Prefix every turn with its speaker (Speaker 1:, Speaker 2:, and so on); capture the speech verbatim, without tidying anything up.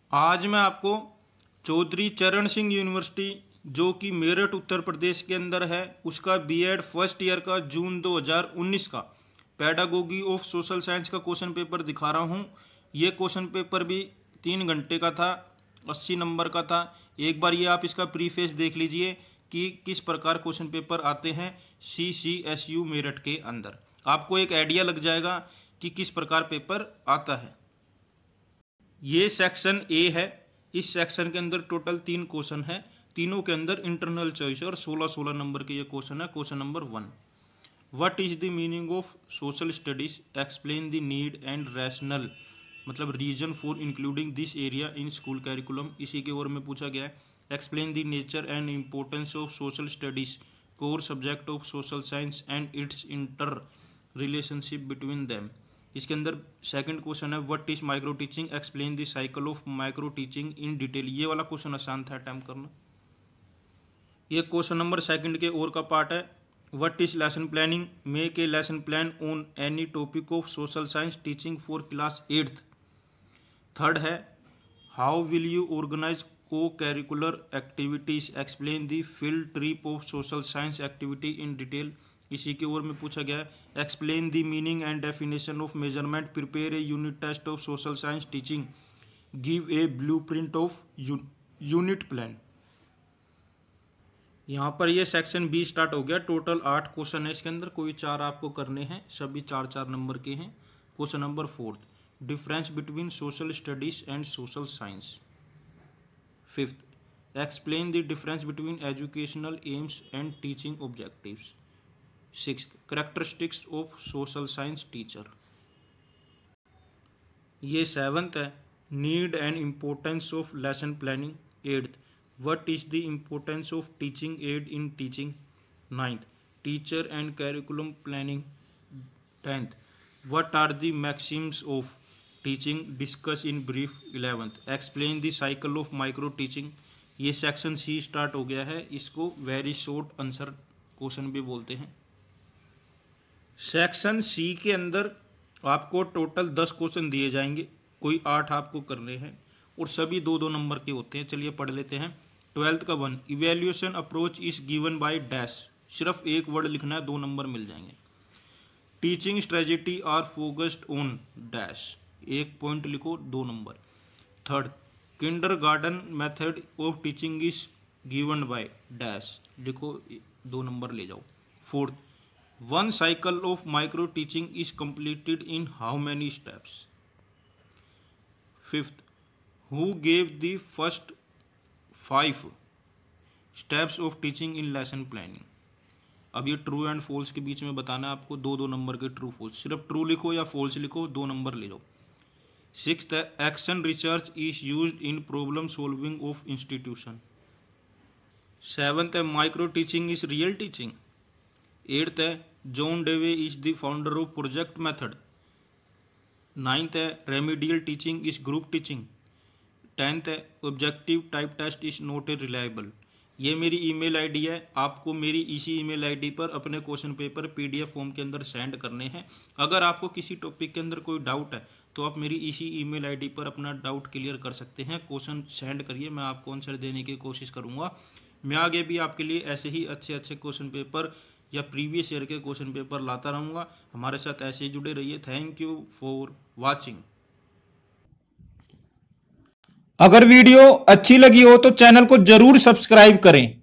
Speaker 1: आज मैं आपको चौधरी चरण सिंह यूनिवर्सिटी जो कि मेरठ उत्तर प्रदेश के अंदर है उसका बीएड फर्स्ट ईयर का जून दो हज़ार उन्नीस का पेडागोगी ऑफ सोशल साइंस का क्वेश्चन पेपर दिखा रहा हूँ। ये क्वेश्चन पेपर भी तीन घंटे का था, अस्सी नंबर का था। एक बार ये आप इसका प्रीफेस देख लीजिए कि किस प्रकार क्वेश्चन पेपर आते हैं C C S U Meerut के अंदर। आपको एक आइडिया लग जाएगा कि किस प्रकार पेपर आता है। ये सेक्शन ए है। इस सेक्शन के अंदर टोटल तीन क्वेश्चन है, तीनों के अंदर इंटरनल चॉइस और सोलह सोलह नंबर के ये क्वेश्चन है। Question number one, what is the meaning of social studies, explain the need and rational मतलब reason for including this area in school curriculum. इसी के ओर में पूछा गया है explain the nature and importance of social studies, core subject of social science and its inter relationship between them. इसके अंदर सेकंड क्वेश्चन है what is micro teaching, explain the cycle of micro teaching in detail. ये वाला question आसान था attempt करना। ये question number second के और का पार्ट है what is lesson planning, make a lesson plan on any topic of social science teaching for class eighth. Third है how will you organize co curricular activities, explain the field trip of social science activity in detail. इसी के ओर में पूछा गया है explain the meaning and definition of measurement, prepare a unit test of social science teaching, give a blueprint of unit plan. यहाँ पर ये सेक्शन बी स्टार्ट हो गया। टोटल आठ क्वेश्चन है इसके अंदर, कोई चार आपको करने हैं, सभी चार चार नंबर के हैं। Question number fourth, difference between social studies and social science. Fifth, explain the difference between educational aims and teaching objectives. Sixth, characteristics of social science teacher. ये सेवंथ है need and importance of lesson planning. Eighth, what is the importance of teaching aid in teaching. Ninth, teacher and curriculum planning. Tenth, what are the maxims of teaching, discuss in brief. Eleventh, explain the cycle of micro teaching. ये section C start हो गया है, इसको very short answer question भी बोलते हैं। Section C के अंदर आपको टोटल दस क्वेश्चन दिए जाएंगे, कोई आठ आपको करने हैं और सभी दो दो नंबर के होते हैं। चलिए पढ़ लेते हैं। ट्वेल्थ का one, evaluation approach is given by dash. सिर्फ एक वर्ड लिखना है, दो नंबर मिल जाएंगे। Teaching strategy are focused on dash, एक पॉइंट लिखो, दो number. Third, kindergarten method of teaching is given by dash, लिखो, दो नंबर ले जाओ। Fourth, one cycle of micro teaching is completed in how many steps. Fifth, who gave the first five steps of teaching in lesson planning. अब ये true and false के बीच में बताना है आपको, दो दो नंबर के ट्रू फॉल्स, सिर्फ ट्रू लिखो या फॉल्स लिखो, दो नंबर ले लो। सिक्स्थ है action research is used in problem solving of institution. Seventh है micro teaching is real teaching. Eighth है John Dewey is the founder of project method. Ninth है remedial teaching is group teaching. Tenth है objective type test is not a reliable. ये मेरी email ID है, आपको मेरी इसी ईमेल आईडी पर अपने क्वेश्चन पेपर पीडीएफ फॉर्म के अंदर सेंड करने हैं। अगर आपको किसी टॉपिक के अंदर कोई डाउट है तो आप मेरी इसी ईमेल आईडी पर अपना डाउट क्लियर कर सकते हैं। क्वेश्चन सेंड करिए, मैं आपको आंसर देने की कोशिश करूँगा। मैं आगे भी आपके लिए ऐसे ही अच्छे अच्छे क्वेश्चन पेपर या प्रीवियस ईयर के क्वेश्चन पेपर लाता रहूँगा। हमारे साथ ऐसे ही जुड़े रहिए। Thank you for watching.
Speaker 2: अगर वीडियो अच्छी लगी हो तो चैनल को जरूर सब्सक्राइब करें।